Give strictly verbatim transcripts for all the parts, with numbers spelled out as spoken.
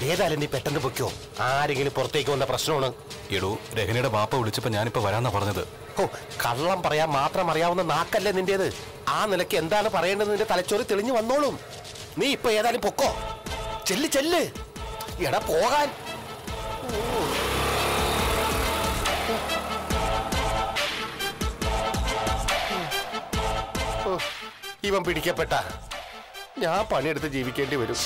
ഏതായാലും നീ പെട്ടെന്ന് പൊയ്ക്കോ. ആരെങ്കിലും പുറത്തേക്ക് വന്ന പ്രശ്നമാണ്. എടോ, രഹനയുടെ ബാപ്പ വിളിച്ചപ്പോ ഞാനിപ്പോ വരാന്നാ പറഞ്ഞത്. ഓ, കള്ളം പറയാൻ മാത്രം അറിയാവുന്ന നാക്കല്ലേ നിന്റേത്. ആ നിലയ്ക്ക് എന്താണ് പറയേണ്ടത് നിന്റെ തലച്ചോറി തെളിഞ്ഞു വന്നോളും. നീ ഇപ്പൊ ഏതായാലും പൊക്കോ. ചെല്ല് ചെല്ല് എടാ പോകാൻ. ഇവൻ പിടിക്കപ്പെട്ട ഞാൻ പണിയെടുത്ത് ജീവിക്കേണ്ടി വരും.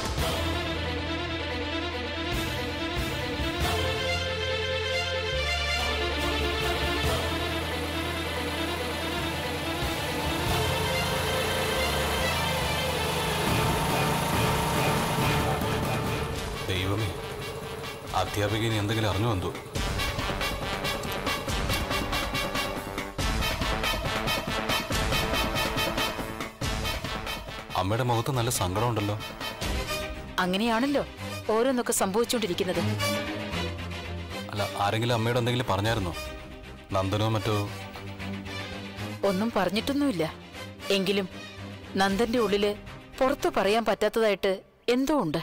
ദൈവമേ, അധ്യാപികന് എന്തെങ്കിലും അറിഞ്ഞു എന്തോ. അമ്മയുടെ മുഖത്ത് നല്ല സങ്കടമുണ്ടല്ലോ. അങ്ങനെയാണല്ലോ ഓരോന്നൊക്കെ സംഭവിച്ചുകൊണ്ടിരിക്കുന്നത്. അല്ല, ആരെങ്കിലും അമ്മയോട് എന്തെങ്കിലും പറഞ്ഞായിരുന്നോ? നന്ദനോ മറ്റോ? ഒന്നും പറഞ്ഞിട്ടൊന്നുമില്ല. എങ്കിലും നന്ദന്റെ ഉള്ളില് പുറത്തു പറയാൻ പറ്റാത്തതായിട്ട് എന്തോ ഉണ്ട്.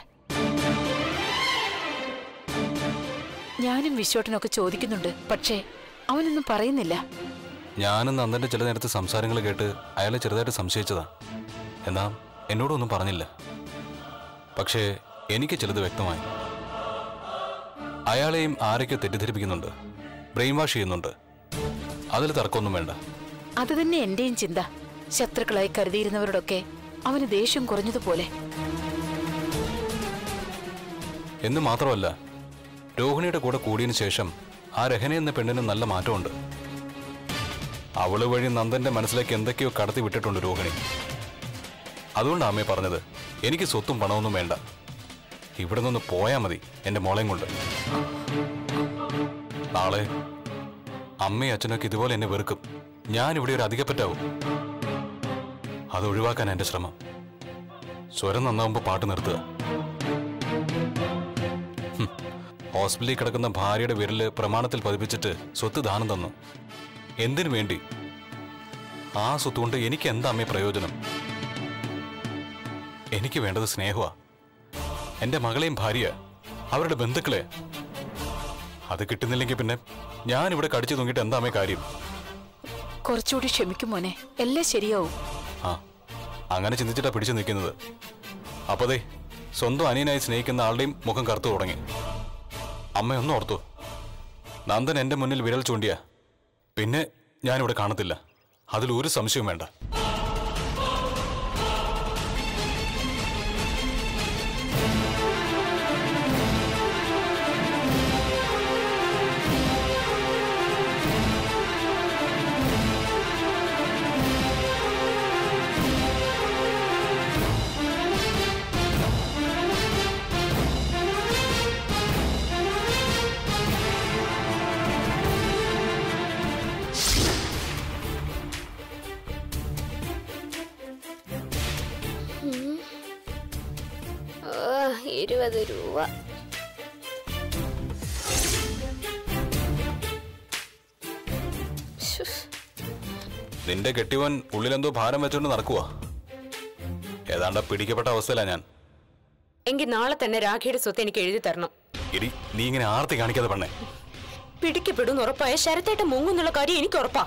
ഞാനും വിശ്വട്ടനൊക്കെ ചോദിക്കുന്നുണ്ട്, പക്ഷേ അവനൊന്നും പറയുന്നില്ല. ഞാനും നന്ദന്റെ ചില നേരത്തെ സംസാരങ്ങൾ കേട്ട് അയാളെ ചെറുതായിട്ട് സംശയിച്ചതാ. എന്നാ എന്നോടൊന്നും പറഞ്ഞില്ല. പക്ഷേ എനിക്ക് ചിലത് വ്യക്തമായി. അയാളെയും ആരൊക്കെ തെറ്റിദ്ധരിപ്പിക്കുന്നുണ്ട്, ബ്രെയിൻ വാഷ് ചെയ്യുന്നുണ്ട്. അതിൽ തർക്കമൊന്നും വേണ്ട. അത് തന്നെ എന്റെയും ചിന്ത. ശത്രുക്കളായി കരുതിയിരുന്നവരോടൊക്കെ അവന് ദേഷ്യം കുറഞ്ഞതുപോലെ. എന്ന് മാത്രമല്ല, രോഹിണിയുടെ കൂടെ കൂടിയതിനു ശേഷം ആ രഹന എന്ന പെണ്ണിന് നല്ല മാറ്റമുണ്ട്. അവള് വഴി നന്ദന്റെ മനസ്സിലേക്ക് എന്തൊക്കെയോ കടത്തി വിട്ടിട്ടുണ്ട് രോഹിണി. അതുകൊണ്ട് അമ്മയെ പറഞ്ഞത് എനിക്ക് സ്വത്തും പണമൊന്നും വേണ്ട, ഇവിടെ നിന്ന് പോയാ മതി എന്റെ മോളെയും കൊണ്ട്. നാളെ അമ്മയും അച്ഛനൊക്കെ ഇതുപോലെ എന്നെ വെറുക്കും. ഞാൻ ഇവിടെ ഒരു അധികപ്പറ്റാവും. അത് ഒഴിവാക്കാൻ എന്റെ ശ്രമം. സ്വരം നന്നാവുമ്പോ പാട്ട് നിർത്തുക. ഹോസ്പിറ്റലിൽ കിടക്കുന്ന ഭാര്യയുടെ വിരല് പ്രമാണത്തിൽ പതിപ്പിച്ചിട്ട് സ്വത്ത് ദാനം തന്നു. എന്തിനു വേണ്ടി? ആ സ്വത്ത് കൊണ്ട് എനിക്ക് എന്താ അമ്മേ പ്രയോജനം? എനിക്ക് വേണ്ടത് സ്നേഹമാ. എന്റെ മകളെയും ഭാര്യ, അവരുടെ ബന്ധുക്കളെ. അത് കിട്ടുന്നില്ലെങ്കിൽ പിന്നെ ഞാൻ ഇവിടെ കടിച്ചു തൂങ്ങിയിട്ട് എന്താ അമ്മേ കാര്യം? കുറച്ചുകൂടി ക്ഷമിക്കും മോനെ, എല്ലാം ശരിയാവും. ആ, അങ്ങനെ ചിന്തിച്ചിട്ടാ പിടിച്ചു നിൽക്കുന്നത്. അപ്പതേ സ്വന്തം അനിയനായി സ്നേഹിക്കുന്ന ആളുടെയും മുഖം കറുത്തു തുടങ്ങി. അമ്മയൊന്നും ഓർത്തു, നന്ദൻ എന്റെ മുന്നിൽ വിരൽ ചൂണ്ടിയ പിന്നെ ഞാനിവിടെ കാണത്തില്ല. അതിലൊരു സംശയവും വേണ്ട. ഇരുപത് രൂപ. നിന്റെ കെട്ടിയവൻ ഉള്ളിലെന്തോ ഭാരം വെച്ചോണ്ട് നടക്കുവാ. ഏതാണ്ട് പിടിക്കപ്പെട്ട അവസ്ഥയിലാ ഞാൻ. എങ്കിൽ നാളെ തന്നെ രാഖിയുടെ സ്വത്ത് എനിക്ക് എഴുതി തരണം. ഇടി, നീ ഇങ്ങനെ ആർത്തി കാണിക്കാതെ പെണ്ണേ. പിടിക്കപ്പെടുന്ന ഉറപ്പായ ശരത്തേട്ട മുങ്ങുന്നുള്ള കാര്യം എനിക്ക് ഉറപ്പാ.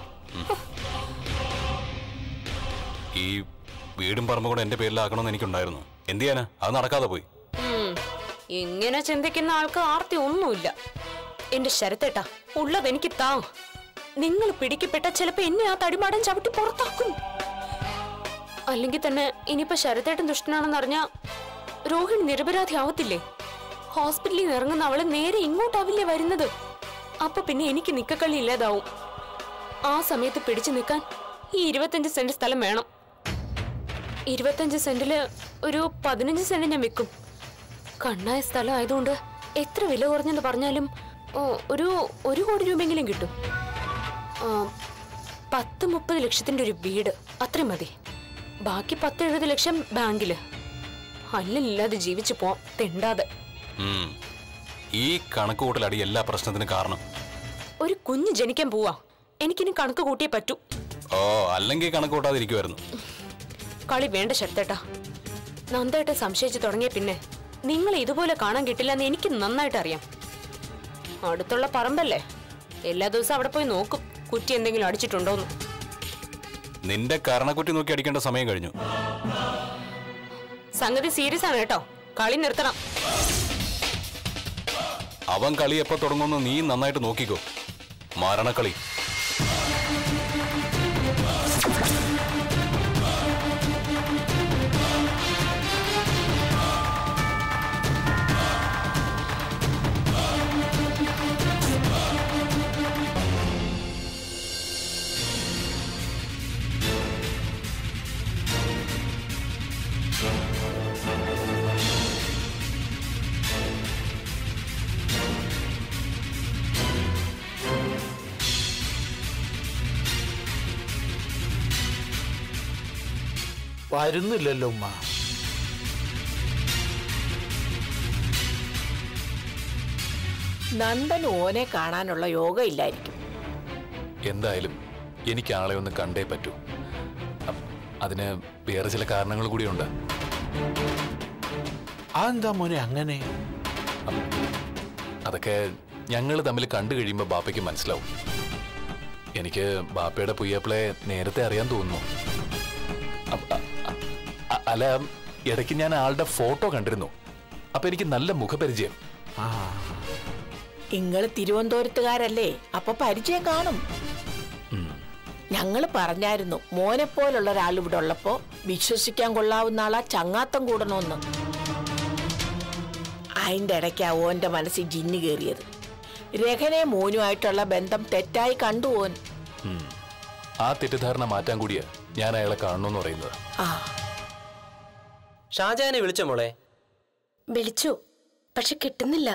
ഈ വീടും പറമ്പും കൂടെ എന്റെ പേരിലാക്കണമെന്ന് എനിക്കുണ്ടായിരുന്നു. എന്ത് ചെയ്യാനാ, അത് നടക്കാതെ പോയി. ഇങ്ങനെ ചിന്തിക്കുന്ന ആൾക്ക് ആർത്തി ഒന്നുമില്ല. എന്റെ ശരത്തേട്ട, ഉള്ളത് എനിക്ക് താ. നിങ്ങൾ പിടിക്കപ്പെട്ട ചിലപ്പോ എന്നെ ആ തടിമാടൻ ചവിട്ടി പുറത്താക്കും. അല്ലെങ്കിൽ തന്നെ ഇനിയിപ്പോ ശരത്തേട്ടൻ ദുഷ്ടനാണെന്ന് അറിഞ്ഞാ രോഹിണി നിരപരാധി ആവത്തില്ലേ? ഹോസ്പിറ്റലിൽ നിന്ന് ഇറങ്ങുന്ന അവള് നേരെ ഇങ്ങോട്ടാവില്ലേ വരുന്നത്? അപ്പൊ പിന്നെ എനിക്ക് നിക്കക്കള്ളി ഇല്ലാതാവും. ആ സമയത്ത് പിടിച്ചു നിൽക്കാൻ ഈ ഇരുപത്തഞ്ച് സെന്റ് സ്ഥലം വേണം. ഇരുപത്തഞ്ച് സെന്റില് ഒരു പതിനഞ്ച് സെന്റ് ഞാൻ വെക്കും. കണ്ണായ സ്ഥലം ആയതുകൊണ്ട് എത്ര വില കുറഞ്ഞെന്ന് പറഞ്ഞാലും ഒരു ഒരു കോടി രൂപയെങ്കിലും കിട്ടും. പത്ത് മുപ്പത് ലക്ഷത്തിന്റെ ഒരു വീട് അത്രയും മതി. ബാക്കി പത്ത് എഴുപത് ലക്ഷം ബാങ്കില്. അല്ലില്ലാതെ ജീവിച്ചു പോവാം തെണ്ടാതെ. ഈ കണക്ക് കൂട്ടലടി എല്ലാ പ്രശ്നത്തിനും കാരണം. ഒരു കുഞ്ഞ് ജനിക്കാൻ പോവാ, എനിക്കിനി കണക്ക് കൂട്ടിയേ പറ്റൂ. ഓ, അല്ലെങ്കിൽ കണക്ക് കൂട്ടാതിരിക്കുമായിരുന്നു. കളി വേണ്ട ശരത്തേട്ടാ. നന്ദേട്ട സംശയിച്ചു തുടങ്ങിയ പിന്നെ നിങ്ങൾ ഇതുപോലെ കാണാൻ കിട്ടില്ല എന്ന് എനിക്ക് നന്നായിട്ട് അറിയാം. അടുത്തുള്ള പറമ്പല്ലേ, എല്ലാ ദിവസവും അവിടെ പോയി നോക്കും കുറ്റി എന്തെങ്കിലും അടിച്ചിട്ടുണ്ടോന്ന്. നിന്റെ കരണക്കുറ്റി നോക്കി അടിക്കേണ്ട സമയം കഴിഞ്ഞു. സംഗതി സീരിയസ് ആണ് കേട്ടോ, കളി നിർത്തണം. അവൻ കളി എപ്പോ തുടങ്ങുമെന്ന് നീ നന്നായിട്ട് നോക്കിക്കോ. മരണക്കളി. വരുന്നില്ലല്ലോ ഉമ്മ. നന്ദൻ ഓനെ കാണാനുള്ള യോഗ ഇല്ലായിരിക്കും. എന്തായാലും എനിക്ക് ആളെ ഒന്ന് കണ്ടേ പറ്റൂ. അതിന് വേറെ ചില കാരണങ്ങൾ കൂടിയുണ്ട്. അതെന്താ മോനെ അങ്ങനെ? അതൊക്കെ ഞങ്ങൾ തമ്മിൽ കണ്ടു കഴിയുമ്പോൾ ബാപ്പയ്ക്ക് മനസ്സിലാവും. എനിക്ക് ബാപ്പയുടെ പുയ്യാപ്പിളെ നേരത്തെ അറിയാൻ തോന്നുന്നു. അല്ല, ഇടയ്ക്ക് ഞാൻ ആളുടെ ഫോട്ടോ കണ്ടിരുന്നു. അപ്പൊ എനിക്ക് നല്ല മുഖപരിചയം. ഇങ്ങള് തിരുവനന്തപുരത്തുകാരല്ലേ, അപ്പൊ പരിചയം കാണും. ഞങ്ങള് പറഞ്ഞായിരുന്നു മോനെ പോലുള്ള ഒരാൾ ഇവിടെ ഉള്ളപ്പോ വിശ്വസിക്കാൻ കൊള്ളാവുന്ന ആളാ ചങ്ങാത്തം കൂടണമെന്ന്. അതിന്റെ ഇടയ്ക്കാ ഓന്റെ മനസ്സിൽ ജിന്ന് കയറിയത്. രഹനെ മോനുമായിട്ടുള്ള ബന്ധം തെറ്റായി കണ്ടു ഓൻ. ആ തെറ്റിദ്ധാരണ മാറ്റാൻ കൂടിയാ ഞാൻ അയാളെ കാണണമെന്ന് പറയുന്നത്. ആ ഷാജഹാനെ വിളിച്ചോ മോളെ? വിളിച്ചു, പക്ഷെ കിട്ടുന്നില്ല.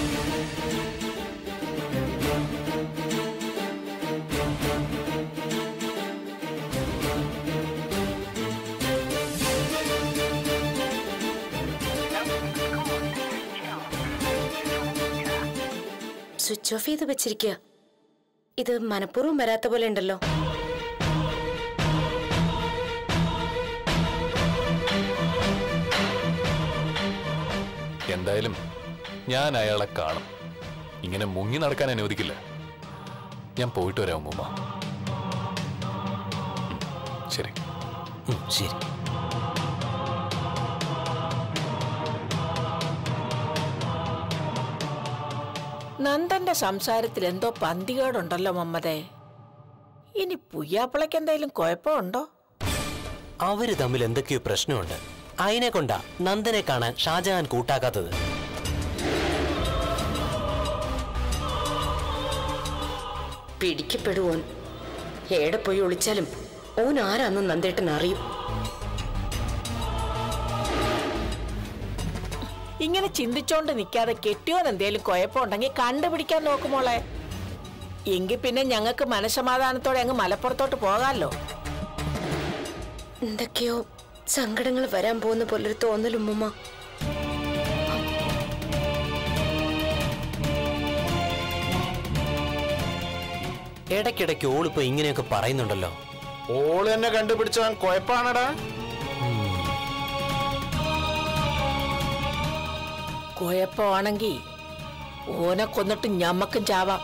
സ്വിച്ച് ഓഫ് ചെയ്ത് വെച്ചിരിക്കുക. ഇത് മനഃപൂർവ്വം വരാത്ത പോലെ ഉണ്ടല്ലോ. എന്തായാലും ഞാൻ അയാളെ കാണും. ഇങ്ങനെ മുങ്ങി നടക്കാൻ അനുവദിക്കില്ല. ഞാൻ പോയിട്ട് വരാം ഉമ്മ. ശരി ശരി. നന്ദന്റെ സംസാരത്തിൽ എന്തോ പന്തികേടുണ്ടല്ലോ മമ്മതേ. ഇനി പുയ്യാപ്പിളയ്ക്ക് എന്തെങ്കിലും കുഴപ്പമുണ്ടോ? അവര് തമ്മിൽ എന്തൊക്കെയോ പ്രശ്നമുണ്ട്. അതിനെ കൊണ്ടാ നന്ദനെ കാണാൻ ഷാജഹാൻ കൂട്ടാക്കാത്തത്. പിടിക്കപ്പെടുവോൻ എവിടെ പോയി ഒളിച്ചാലും ഓൻ ആരാന്ന് നന്ദേട്ടൻ അറിയും. ഇങ്ങനെ ചിന്തിച്ചോണ്ട് നിൽക്കാതെ കെട്ടിയോൻ എന്തേലും കുഴപ്പമുണ്ടെങ്കിൽ കണ്ടുപിടിക്കാൻ നോക്കുമോളെ. എങ്കിൽ പിന്നെ ഞങ്ങൾക്ക് മനസ്സമാധാനത്തോടെ അങ്ങ് മലപ്പുറത്തോട്ട് പോകാമല്ലോ. എന്തൊക്കെയോ സങ്കടങ്ങൾ വരാൻ പോകുന്ന പോലൊരു തോന്നലുമ്മ. ഇടയ്ക്കിടയ്ക്ക് ഓളിപ്പോ ഇങ്ങനെയൊക്കെ പറയുന്നുണ്ടല്ലോ. ഓള് എന്നെ കണ്ടുപിടിച്ചാൻ കുഴപ്പാണടാ. കുഴപ്പമാണെങ്കിൽ ഓനെ കൊന്നിട്ട് ഞമ്മക്കും ചാവാം.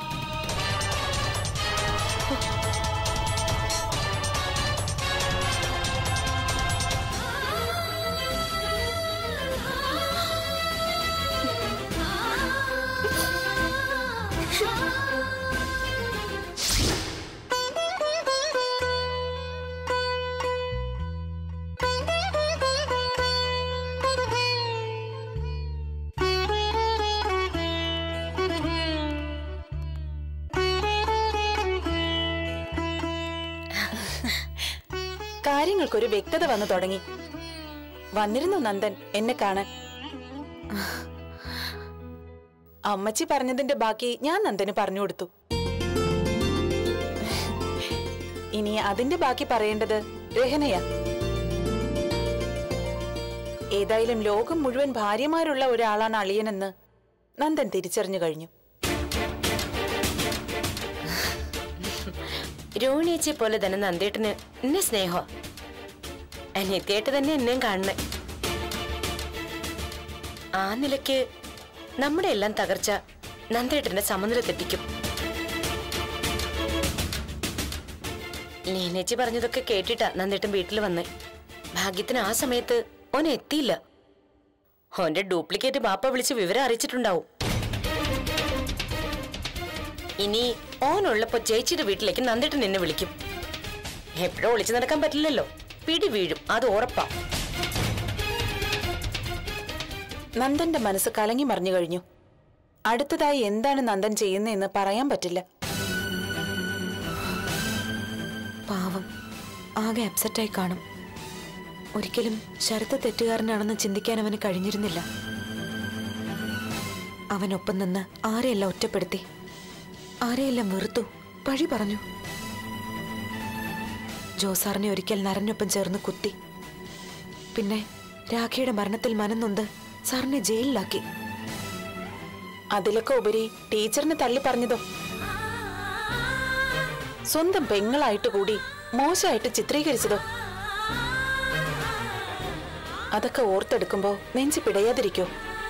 കാര്യങ്ങൾക്കൊരു വ്യക്തത വന്നു തുടങ്ങി. വന്നിരുന്നു നന്ദൻ എന്നെ കാണാൻ. അമ്മച്ചി പറഞ്ഞതിന്റെ ബാക്കി ഞാൻ നന്ദന് പറഞ്ഞു കൊടുത്തു. ഇനി അതിന്റെ ബാക്കി പറയേണ്ടത് രഹനയാ. ഏതായാലും ലോകം മുഴുവൻ ഭാര്യമാരുള്ള ഒരാളാണ് അളിയനെന്ന് നന്ദൻ തിരിച്ചറിഞ്ഞു കഴിഞ്ഞു. രോഹിണിയേച്ചിയെ പോലെ തന്നെ നന്ദേട്ടന് എന്നെ സ്നേഹം. അനിയത്തിയായിട്ട് തന്നെ എന്നെയും കാണണേ. ആ നിലയ്ക്ക് നമ്മുടെ എല്ലാം തകർച്ച നന്ദേട്ടന്റെ സമനില തെറ്റിക്കും. ലീനേച്ചി പറഞ്ഞതൊക്കെ കേട്ടിട്ടാ നന്ദേട്ടൻ വീട്ടിൽ വന്ന്. ഭാഗ്യത്തിന് ആ സമയത്ത് ഓൻ എത്തിയില്ല. ഓന്റെ ഡ്യൂപ്ലിക്കേറ്റ് ബാപ്പ വിളിച്ച് വിവരം അറിയിച്ചിട്ടുണ്ടാവും. ഇനി ഓനുള്ളപ്പോ ചേച്ചിയുടെ വീട്ടിലേക്ക് നന്ദേട്ടൻ എന്നെ വിളിക്കും. എപ്പോഴും ഒളിച്ചു നടക്കാൻ പറ്റില്ലല്ലോ, പിടി വീഴും, അത് ഉറപ്പാ. നന്ദന്റെ മനസ്സ് കലങ്ങി മറിഞ്ഞു കഴിഞ്ഞു. അടുത്തതായി എന്താണ് നന്ദൻ ചെയ്യുന്നതെന്ന് പറയാൻ പറ്റില്ല. പാവം, ആകെ അപ്സെറ്റായി കാണും. ഒരിക്കലും ശരത്ത് തെറ്റുകാരനാണെന്ന് ചിന്തിക്കാൻ അവന് കഴിഞ്ഞിരുന്നില്ല. അവനൊപ്പം നിന്ന് ആരെയെല്ലാം ഒറ്റപ്പെടുത്തി, ആരെയെല്ലാം വെറുത്തു, പഴി പറഞ്ഞു. ജോസാറിനെ ഒരിക്കൽ നരനൊപ്പം ചേർന്ന് കുത്തി. പിന്നെ രാഖിയുടെ മരണത്തിൽ മനംനൊന്ത് സാറിനെ ജയിലിലാക്കി. അതിലൊക്കെ ഉപരി ടീച്ചറിനെ തള്ളി പറഞ്ഞതോ, സ്വന്തം പെങ്ങളായിട്ട് കൂടി മോശമായിട്ട് ചിത്രീകരിച്ചതോ, അതൊക്കെ ഓർത്തെടുക്കുമ്പോ നെഞ്ചി പിടയാതിരിക്കോ?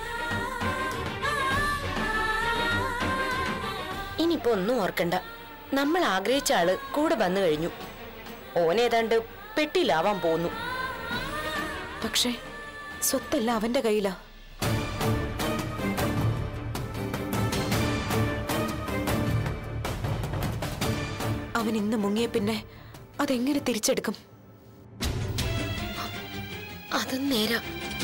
ഇനിയിപ്പോ ഒന്നും ഓർക്കണ്ട. നമ്മൾ ആഗ്രഹിച്ച ആള് കൂടെ വന്നു കഴിഞ്ഞു. ഓനേതാണ്ട് പെട്ടിയിലാവാൻ പോന്നു. പക്ഷേ സ്വത്തല്ല അവന്റെ കയ്യിലാ. അവൻ ഇന്ന് മുങ്ങിയ പിന്നെ അതെങ്ങനെ തിരിച്ചെടുക്കും? അത് നേരാ.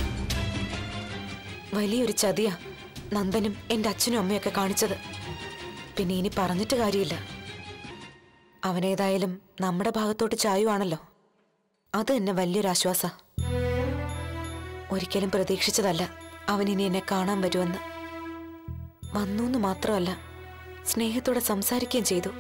വലിയൊരു ചതിയാ നന്ദനും എന്റെ അച്ഛനും അമ്മയൊക്കെ കാണിച്ചത്. പിന്നെ ഇനി പറഞ്ഞിട്ട് കാര്യമില്ല. അവനേതായാലും നമ്മുടെ ഭാഗത്തോട്ട് ചായുവാണല്ലോ, അത് തന്നെ വലിയൊരാശ്വാസ. ഒരിക്കലും പ്രതീക്ഷിച്ചതല്ല അവനിനി എന്നെ കാണാൻ വരുമെന്ന്. വന്നൂന്ന് മാത്രമല്ല, സ്നേഹത്തോടെ സംസാരിക്കുകയും ചെയ്തു.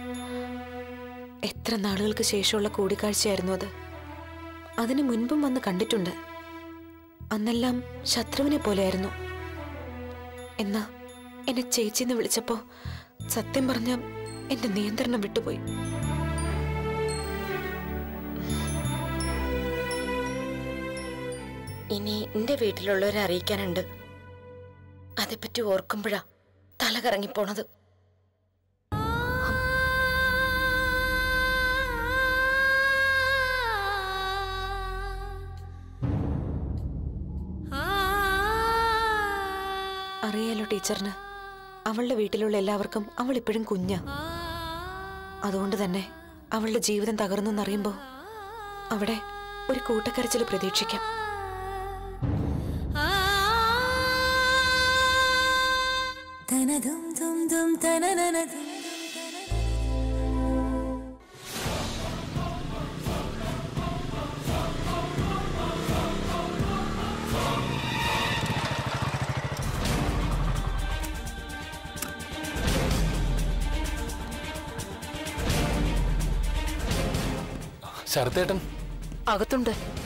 എത്ര നാളുകൾക്ക് ശേഷമുള്ള കൂടിക്കാഴ്ചയായിരുന്നു അത്. അതിനു മുൻപും വന്ന് കണ്ടിട്ടുണ്ട്. അന്നെല്ലാം ശത്രുവിനെ പോലെയായിരുന്നു. എന്നാ എന്നെ ചേച്ചിന്ന് വിളിച്ചപ്പോ സത്യം പറഞ്ഞ എന്റെ നിയന്ത്രണം വിട്ടുപോയി. ഇനി എന്റെ വീട്ടിലുള്ളവരെ അറിയിക്കാനുണ്ട്. അതേപ്പറ്റി ഓർക്കുമ്പോഴാ തല കറങ്ങിപ്പോണത്. അറിയാലോ ടീച്ചറിന്, അവളുടെ വീട്ടിലുള്ള എല്ലാവർക്കും അവൾ ഇപ്പോഴും കുഞ്ഞാ. അതുകൊണ്ട് തന്നെ അവളുടെ ജീവിതം തകർന്നെന്നറിയുമ്പോ അവിടെ ഒരു കൂട്ടക്കരച്ചിൽ പ്രതീക്ഷിക്കാം. ശരത്തേട്ടൻ അകത്തുണ്ട്.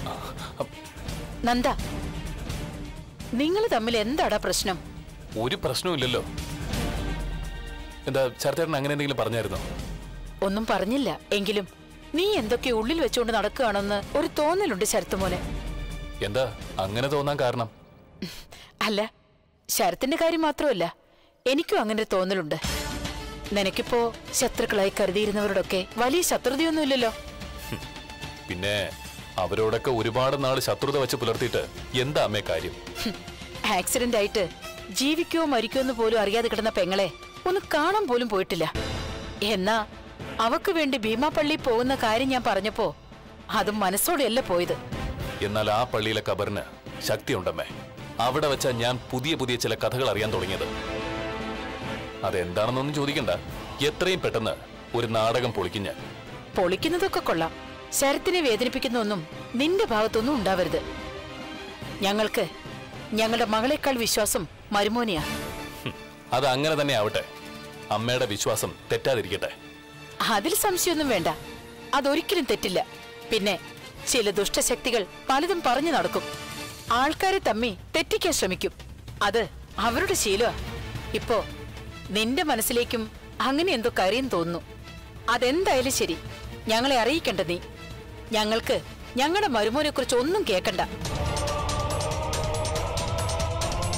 നന്ദ, നിങ്ങൾ തമ്മിൽ എന്താടാ പ്രശ്നം? ഒരു പ്രശ്നവുമില്ലല്ലോ. എന്താ ശരത്തേട്ടൻ അങ്ങനെ എന്തെങ്കിലും പറഞ്ഞായിരുന്നോ? ഒന്നും പറഞ്ഞില്ല. എങ്കിലും നീ എന്തൊക്കെ ഉള്ളിൽ വെച്ചുകൊണ്ട് നടക്കുകയാണെന്ന് ഒരു തോന്നലുണ്ട് ശരത്ത് മോനെ. എന്താ അങ്ങനെ തോന്നാൻ കാരണം? അല്ല, ശരത്തിന്റെ കാര്യം മാത്രമല്ല, എനിക്കും അങ്ങനെ ഒരു തോന്നലുണ്ട്. നിനക്കിപ്പോ ശത്രുക്കളായി കരുതിയിരുന്നവരോടൊക്കെ വലിയ ശത്രുതയൊന്നുമില്ലല്ലോ. പിന്നെ അവരോടൊക്കെ ഒരുപാട് നാള് ശത്രുത വെച്ച് പുലർത്തിയിട്ട് എന്താ അമ്മേ കാര്യം? ആക്സിഡന്റ് ആയിട്ട് ജീവിക്കോ മരിക്കോ എന്ന് പോലും അറിയാതെ കിടന്ന പെങ്ങളെ ഒന്ന് കാണാൻ പോലും പോയിട്ടില്ല. എന്നാ അവക്ക് വേണ്ടി ഭീമാപള്ളി പോകുന്ന കാര്യം ഞാൻ പറഞ്ഞപ്പോ അതും മനസ്സോടെയല്ല പോയത്. എന്നാൽ ആ പള്ളിയിലെ കബറിന് ശക്തിയുണ്ടമ്മേ. അവിടെ വെച്ചാ ഞാൻ പുതിയ പുതിയ ചില കഥകൾ അറിയാൻ തുടങ്ങിയത്. അതെന്താണെന്നൊന്നും ചോദിക്കണ്ട, എത്രയും പെട്ടെന്ന് ഒരു നാടകം പൊളിക്കും ഞാൻ. പൊളിക്കുന്നതൊക്കെ കൊള്ളാം. ശരത്തിനെ വേദനിപ്പിക്കുന്ന ഒന്നും നിന്റെ ഭാഗത്തൊന്നും ഉണ്ടാവരുത്. ഞങ്ങൾക്ക് ഞങ്ങളുടെ മകളെക്കാൾ വിശ്വാസം മരുമോനെയാ. അത് അങ്ങനെ തന്നെ ആവട്ടെ. അമ്മയുടെ വിശ്വാസം തെറ്റാതിരിക്കട്ടെ. അതിൽ സംശയമൊന്നും വേണ്ട. അതൊരിക്കലും തെറ്റില്ല. പിന്നെ ചില ദുഷ്ടശക്തികൾ പലതും പറഞ്ഞു നടക്കും. ആൾക്കാരെ തമ്മി തെറ്റിക്കാൻ ശ്രമിക്കും. അത് അവരുടെ ശീലമാ. ഇപ്പോ നിന്റെ മനസ്സിലേക്കും അങ്ങനെ എന്തോ കാര്യം തോന്നുന്നു. അതെന്തായാലും ശരി, ഞങ്ങളെ അറിയിക്കണ്ട നീ. ഞങ്ങൾക്ക് ഞങ്ങളുടെ മരുമോനെ കുറിച്ച് ഒന്നും കേൾക്കണ്ട.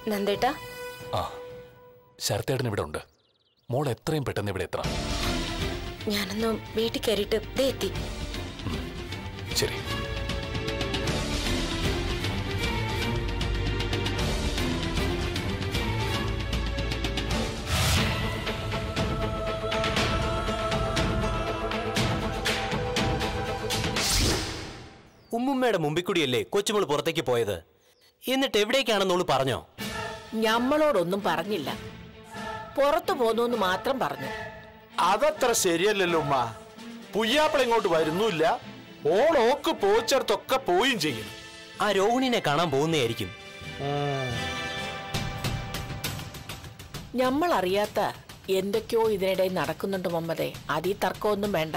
നന്ദേട്ടാ, ആ ശരത്തേട്ടൻ ഇവിടെ ഉണ്ട്. മോൾ എത്രയും പെട്ടെന്ന് ഇവിടെ എത്തണം. ഞാനൊന്ന് വീട്ടിൽ കയറിയിട്ട് ദേ എത്തി. ശരി. ഉമ്മുമ്മയുടെ മുമ്പിൽ കൂടിയല്ലേ കൊച്ചുമോള് പുറത്തേക്ക് പോയത്. എന്നിട്ട് എവിടേക്കാണെന്നോള് പറഞ്ഞോ? ഞമ്മളോടൊന്നും പറഞ്ഞില്ല. പുറത്തു പോന്നു മാത്രം പറഞ്ഞു. അതത്ര ശരിയല്ലല്ലോ ഉമ്മ. പുയ്യാപ്പിള ഇങ്ങോട്ട് വരുന്നില്ല, ഓളോക്ക് പോയിച്ചടത്തൊക്കെ പോയും ചെയ്യും. ആ രോഹിണിനെ കാണാൻ പോകുന്നതായിരിക്കും. ഞമ്മൾ അറിയാത്ത എന്തൊക്കെയോ ഇതിനിടെ നടക്കുന്നുണ്ട് മമ്മതേ. അതീ തർക്കമൊന്നും വേണ്ട.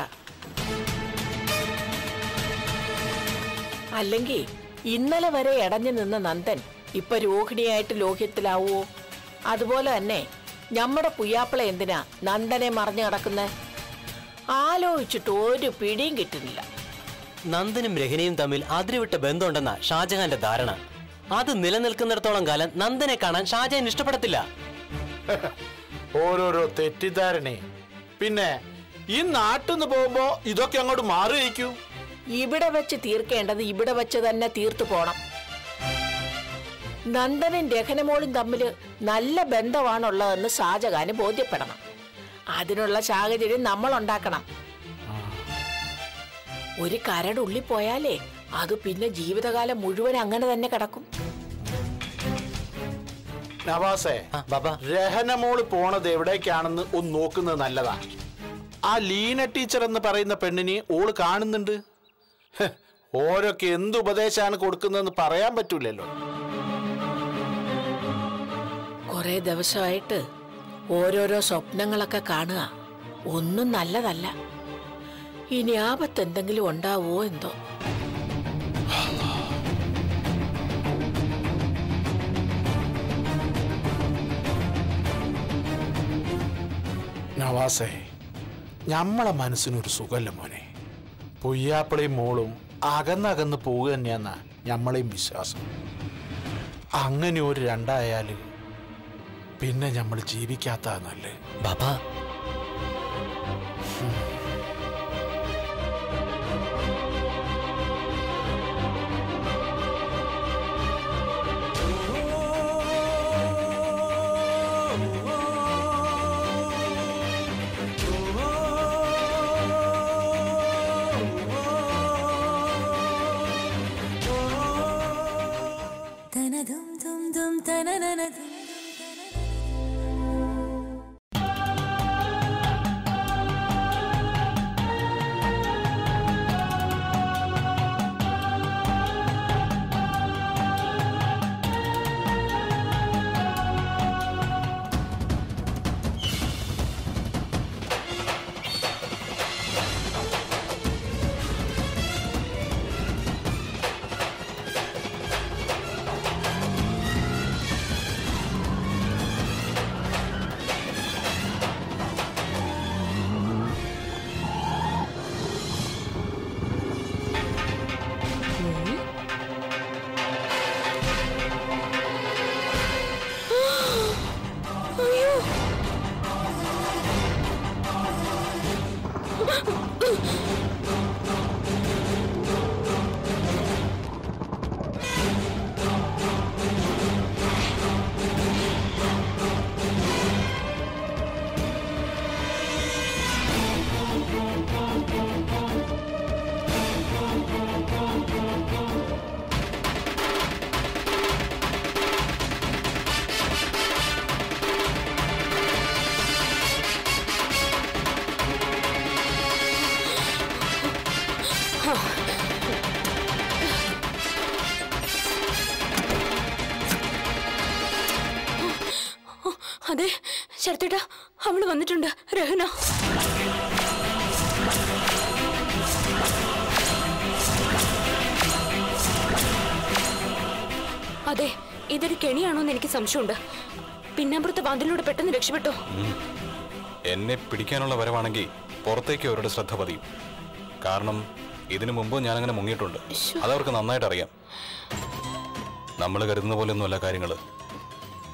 അല്ലെങ്കിൽ ഇന്നലെ വരെ ഇടഞ്ഞു നിന്ന നന്ദൻ ഇപ്പൊ രോഹിണിയായിട്ട് ലോഹ്യത്തിലാവോ? അതുപോലെ തന്നെ ഞമ്മടെ പുയ്യാപ്പിള എന്തിനാ നന്ദനെ മറിഞ്ഞു കിടക്കുന്നേ? ആലോചിച്ചിട്ട് ഒരു പിടിയും കിട്ടുന്നില്ല. നന്ദനും രഹനയും തമ്മിൽ അതിരുവിട്ട ബന്ധമുണ്ടെന്ന ഷാജഹാന്റെ ധാരണ. അത് നിലനിൽക്കുന്നിടത്തോളം കാലം നന്ദനെ കാണാൻ ഷാജഹാൻ ഇഷ്ടപ്പെടത്തില്ല. ഓരോരോ തെറ്റിദ്ധാരണേ. പിന്നെ ഈ നാട്ടിൽ നിന്ന് പോകുമ്പോ ഇതൊക്കെ അങ്ങോട്ട് മാറിയിരിക്കൂ. ഇവിടെ വെച്ച് തീർക്കേണ്ടത് ഇവിടെ വെച്ച് തന്നെ തീർത്തു പോണം. നന്ദനും രഹനമോളും തമ്മിൽ നല്ല ബന്ധമാണുള്ളതെന്ന് ഷാജഹാന് ബോധ്യപ്പെടണം. അതിനുള്ള സാഹചര്യം നമ്മൾ ഉണ്ടാക്കണം. ഒരു കരടുള്ളി പോയാലേ അത് പിന്നെ ജീവിതകാലം മുഴുവൻ അങ്ങനെ തന്നെ കിടക്കും. നവാസേ, രഹനമോള് പോണത് എവിടേക്കാണെന്ന് ഒന്ന് നോക്കുന്നത് നല്ലതാ. ആ ലീന ടീച്ചർ എന്ന് പറയുന്ന പെണ്ണിനെ ഓള് കാണുന്നുണ്ട്. ഓരൊക്കെ എന്ത് ഉപദേശമാണ് കൊടുക്കുന്നതെന്ന് പറയാൻ പറ്റൂലല്ലോ. കുറെ ദിവസമായിട്ട് ഓരോരോ സ്വപ്നങ്ങളൊക്കെ കാണുക. ഒന്നും നല്ലതല്ല. ഇനി ആപത്ത് എന്തെങ്കിലും ഉണ്ടാവോ എന്തോ. നവാസേ, ഞമ്മളെ മനസ്സിനൊരു സുഖല്ല മോനെ. പുയ്യാപ്പിളയും മോളും അകന്നകന്ന് പോവുക തന്നെയാന്നാ ഞമ്മളെയും വിശ്വാസം. അങ്ങനെ ഒരു രണ്ടായാല് പിന്നെ നമ്മൾ ജീവിക്കാത്തന്നല്ലേ ബാബാ. അതെ ശരത്തേട്ടാ, അവള് വന്നിട്ടുണ്ട്. രഹന അതെ, ഇതൊരു കെണിയാണോന്ന് എനിക്ക് സംശയമുണ്ട്. പിന്നപ്പുറത്ത് വാതിലൂടെ പെട്ടെന്ന് രക്ഷപ്പെട്ടോ. എന്നെ പിടിക്കാനുള്ള വരവാണെങ്കിൽ പുറത്തേക്ക് അവരുടെ ശ്രദ്ധ പതിയും. കാരണം ഇതിനു മുമ്പ് ഞാനങ്ങനെ മുങ്ങിയിട്ടുണ്ട്. അതവർക്ക് നന്നായിട്ട് അറിയാം. നമ്മൾ കരുതുന്ന പോലെയൊന്നുമല്ല കാര്യങ്ങൾ.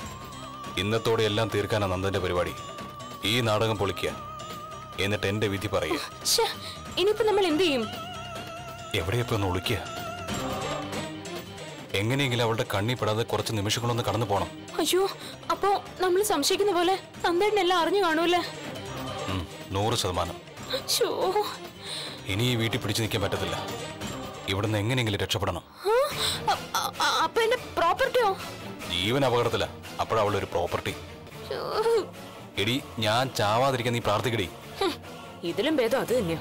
ഇന്നത്തോടെ എല്ലാം തീർക്കാനാ നന്ദന്റെ പരിപാടി. ഈ നാടകം പൊളിക്കുക, എന്നിട്ട് എന്റെ വിധി പറയുക. ഇനിയിപ്പോ നമ്മൾ എന്ത് ചെയ്യും? എവിടെയൊക്കെ ഒന്ന് ഒളിക്കുക. എങ്ങനെയെങ്കിലും അവളുടെ കണ്ണി പെടാതെ കുറച്ച് നിമിഷങ്ങളൊന്ന് കടന്നു പോണം. അയ്യോ, അപ്പോ നമ്മൾ സംശയിക്കുന്ന പോലെ നന്ദേട്ടൻ എല്ലാം അറിഞ്ഞു കാണൂല്ലേ? നൂറ് ശതമാനം. ഇനി ഈ വീട്ടിൽ പിടിച്ചു നിൽക്കാൻ പറ്റത്തില്ല. ഇവിടുന്ന് എങ്ങനെയെങ്കിലും രക്ഷപ്പെടണം. അപ്പൊ എന്റെ പ്രോപ്പർട്ടിയോ? ജീവൻ അപകടത്തില്ല, അപ്പോഴവളൊരു പ്രോപ്പർട്ടി. എടി, ഞാൻ ചാവാതിരിക്കാൻ നീ പ്രാർത്ഥിക്കടി. ഇതിലും ഭേദം അത് തന്നെയോ?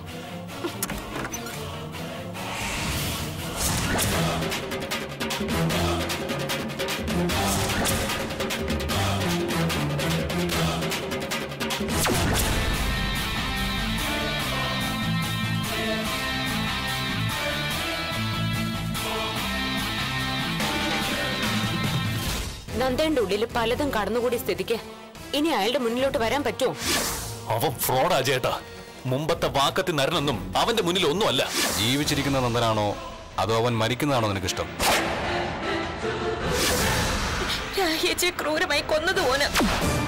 നന്ദേന്റെ ഉള്ളിൽ പലതും കടന്നുകൂടിയ സ്ഥിതിക്ക് ഇനി അയാളുടെ മുന്നിലോട്ട് വരാൻ പറ്റുമോ? അവൻ ഫ്രോഡാ ചേട്ടാ. മുമ്പത്തെ വാക്കത്തി നരനൊന്നും അവന്റെ മുന്നിൽ ഒന്നുമല്ല. ജീവിച്ചിരിക്കുന്ന നന്ദനാണോ അതോ അവൻ മരിക്കുന്നതാണോ നിനക്കിഷ്ടം? ക്രൂരമായി കൊന്നതുപോലെ